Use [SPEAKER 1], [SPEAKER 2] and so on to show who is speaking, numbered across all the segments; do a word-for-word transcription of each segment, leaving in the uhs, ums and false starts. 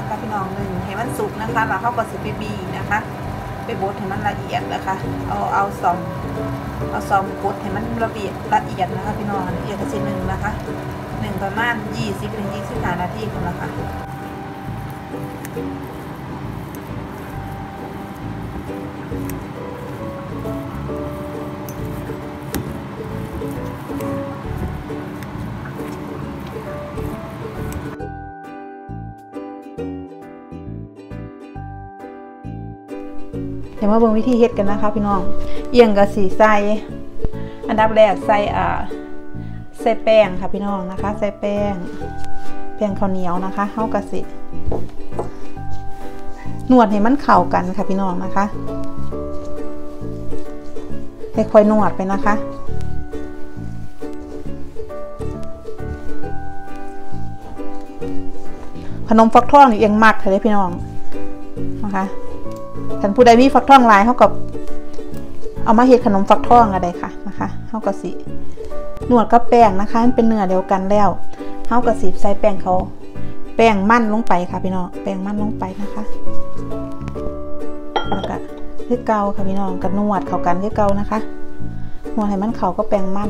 [SPEAKER 1] นะคะพี่น้องหนึ่งให้มันสุกนะคะแล้วเขาก็สิไปบีนะคะไปบดให้มันละเอียดนะคะเอาเอาซอมเอาซอมบดให้มันละเอียดละเอียดนะคะพี่น้องละเอียดกระสิหนึ่งนะคะหนึ่งประมาณยี่สิบถึงยี่สิบห้านาทีคนละค่ะเดี๋ยวมาเบิ่งวิธีเฮ็ดกันนะคะพี่น้องเอียงกับสีใส่อันดับแรกใส่อ่าใส่แป้งค่ะพี่น้องนะคะใส่แป้งแป้งข้าวเหนียวนะคะเฮากะสินวดให้มันเข้ากันค่ะพี่น้องนะคะค่อยๆนวดไปนะคะขนมฟักทองนี่เอียงมักเลยพี่น้องนะคะท่านผู้ใดมีฟักทองลายเขากับเอามาเฮ็ดขนมฟักทองอะไรค่ะนะคะเขาก็สินวดกับแป้งนะคะมันเป็นเนื้อเดียวกันแล้วเขาก็สิใส่แป้งเขาแป้งมันลงไปค่ะพี่น้องแป้งมันลงไปนะคะแล้วก็คือเกาค่ะพี่น้องกับนวดเข้ากันคือเกานะคะนวดให้มันเข้าก็แป้งมัน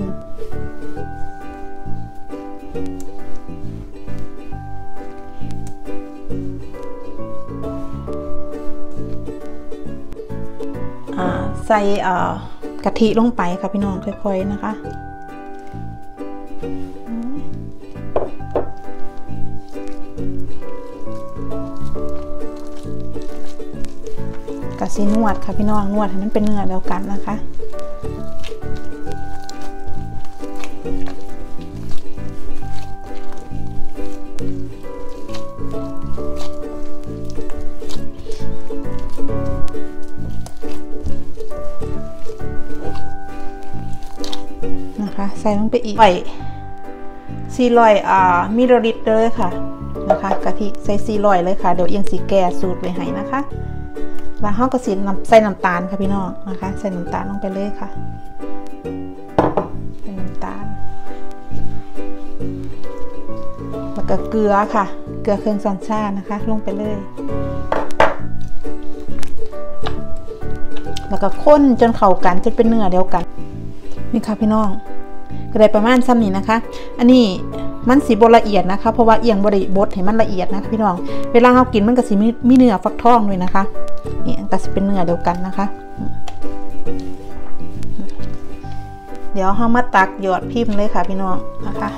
[SPEAKER 1] ใส่กะทิลงไปค่ะพี่น้องค่อยๆนะคะกะซีนวดค่ะพี่น้องนวดให้มันเป็นเนื้อเดียวกันนะคะใส่ลงไปอีกใส่สี่ร้อยอ่ามิลลิลิตรเลยค่ะนะคะกะทิใส่สี่ร้อยเลยค่ะเดี๋ยวเอียงสีแก่สูตรไว้ให้นะคะแล้วห้องกระสีน้ำใส่น้ำตาลค่ะพี่น้องนะคะใส่น้ำตาลลงไปเลยค่ะใส่น้ำตาลแล้วก็เกลือค่ะเกลือเครื่องซอนชานะคะลงไปเลยแล้วก็ข้นจนเข้ากันจนเป็นเนื้อเดียวกันนี่ค่ะพี่น้องก็ได้ประมาณซ้ำนี้นะคะอันนี้มันสีบละเอียดนะคะเพราะว่าเอียงบริบดให้มันละเอียดนะคะพี่น้องเวลาเรากินมันก็สีมีเนื้อฟักทองด้วยนะคะนี่ก็จะเป็นเนื้อเดียวกันนะคะเดี๋ยวเรามาตักหยอดพิมพ์เลยค่ะพี่น้องนะคะ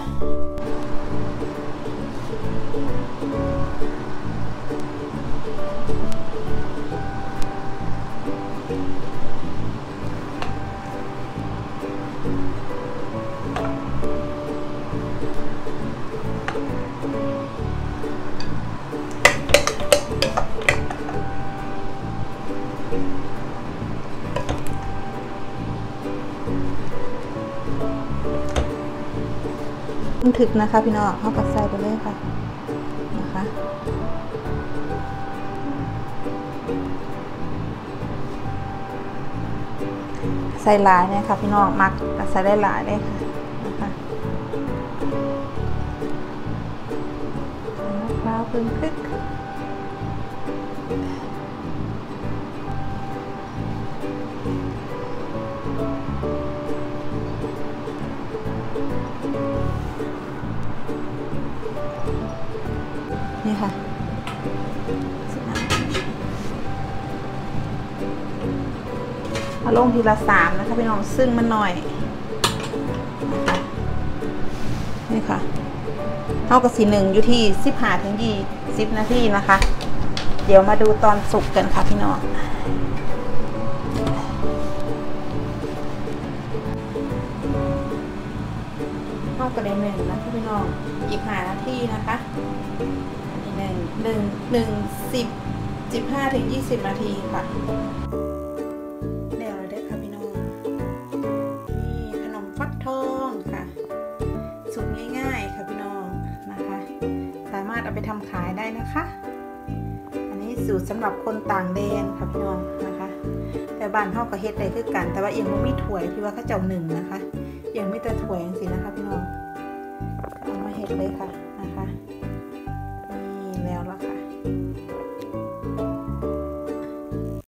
[SPEAKER 1] บันทึกนะคะพี่น้องเอากระใส่ไปเลยค่ะนะคะใส่หลายเนี่ยค่ะพี่น้องมักใส่ได้หลายเลยค่ะนะคะมะพร้าวพึ่งพริกนี่ค่ะเอาลงทีละสามนะคะพี่น้องซึ่งมันหน่อยนี่ค่ะเท่ากับสีหนึ่งอยู่ที่สิบห้าถึงยี่สิบนาทีนะคะเดี๋ยวมาดูตอนสุกกันค่ะพี่น้องเท่ากับได้หนึ่งนะพี่น้องอีกห้านาทีนะคะหนึ่งหนึ่งหนึ่งสิบสิบห้าถึงยี่สิบนาทีค่ะเดี๋ยวเราได้ค่ะพี่น้องนี่ขนมฟักทองค่ะสูตรง่ายๆค่ะพี่น้องนะคะสามารถเอาไปทำขายได้นะคะอันนี้สูตรสำหรับคนต่างแดนค่ะพี่น้องนะคะแต่บ้านเฮาก็เฮ็ดได้คือกันแต่ว่ายังไม่มีถ้วยที่ว่าเขาเจ้าหนึ่งนะคะยังไม่แต่ถ้วยอย่างสินะคะพี่น้องเอามาเฮ็ดเลยค่ะนะคะ